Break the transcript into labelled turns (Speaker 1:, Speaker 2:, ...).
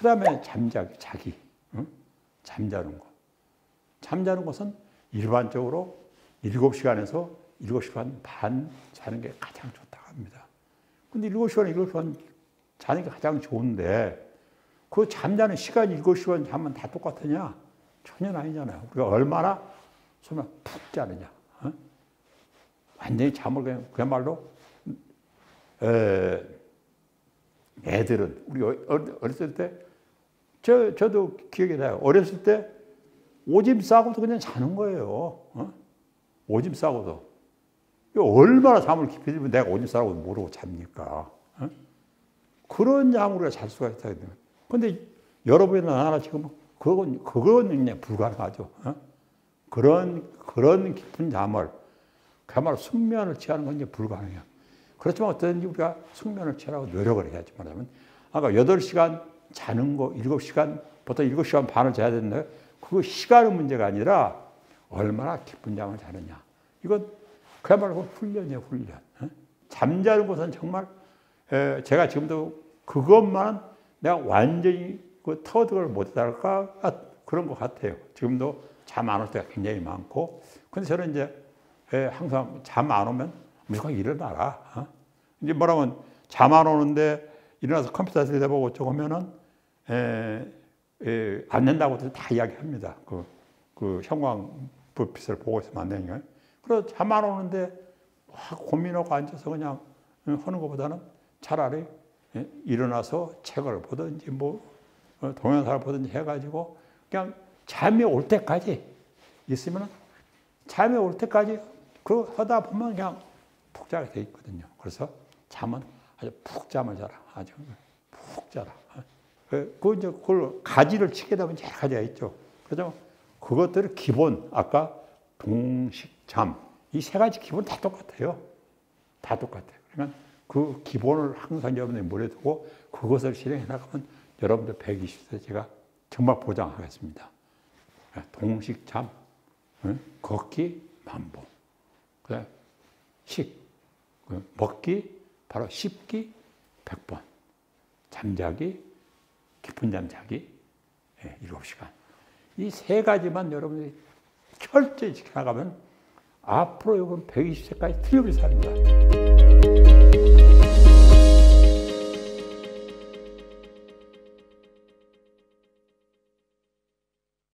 Speaker 1: 다음에 자기. 응? 잠자는 거. 잠자는 것은 일반적으로 7시간에서 7시간 반 자는 게 가장 좋다고 합니다. 근데 7시간 자는 게 가장 좋은데 그 잠자는 시간 7시간 자면 다 똑같으냐? 전혀 아니잖아요. 우리가 얼마나 정말 푹 자느냐. 어? 완전히 잠을 그야말로 애들은 우리 어렸을 때 저도 기억이 나요. 어렸을 때 오줌 싸고도 그냥 자는 거예요. 어? 오줌 싸고도. 얼마나 잠을 깊이 들면 내가 오줌 싸고 모르고 잡니까? 어? 그런 잠을 우리가 잘 수가 있다. 근데 여러분이나 나나 지금 그건 그냥 불가능하죠. 어? 그런 깊은 잠을 그야말로 숙면을 취하는 건 이제 불가능해요. 그렇지만 어떻든지 우리가 숙면을 취하라고 노력을 해야지 말하면 아까 8시간 자는 거 7시간 보통 7시간 반을 자야 되는데 그거 시간의 문제가 아니라 얼마나 깊은 잠을 자느냐. 이건 그야말로 훈련이에요, 훈련. 어? 잠자는 것은 정말 제가 지금도 그것만 내가 완전히 그 터득을 못할까 그런 것 같아요. 지금도 잠 안 올 때가 굉장히 많고. 근데 저는 이제 항상 잠 안 오면 무조건 일어나라. 어? 이제 뭐라면 잠 안 오는데 일어나서 컴퓨터 들여다보고 어쩌고 하면은 안 된다고 다 이야기합니다. 그 형광불빛을 보고 있으면 안 되니까. 그래서 잠 안 오는데 고민하고 앉아서 그냥 하는 것보다는 차라리 일어나서 책을 보든지 뭐 동영상을 보든지 해가지고 그냥 잠이 올 때까지 있으면 잠이 올 때까지 그 하다 보면 그냥 푹 자게 돼 있거든요. 그래서 잠은 아주 푹 잠을 자라. 아주 푹 자라. 그걸 가지를 치게 되면 여러 가지가 있죠. 그래서 그것들을 기본, 아까 동식, 잠, 이 세 가지 기본 다 똑같아요. 다 똑같아요. 그러니까 그 기본을 항상 여러분들이 머리에 두고 그것을 실행해 나가면 여러분들 120세 제가 정말 보장하겠습니다. 동식, 잠, 걷기, 만보. 그다음에 먹기, 바로 씹기, 100번. 잠자기, 깊은 잠 자기, 7시간. 이 세 가지만 여러분들이 철저히 지켜나가면 앞으로 이건 120세까지 틀림없이 삽니다.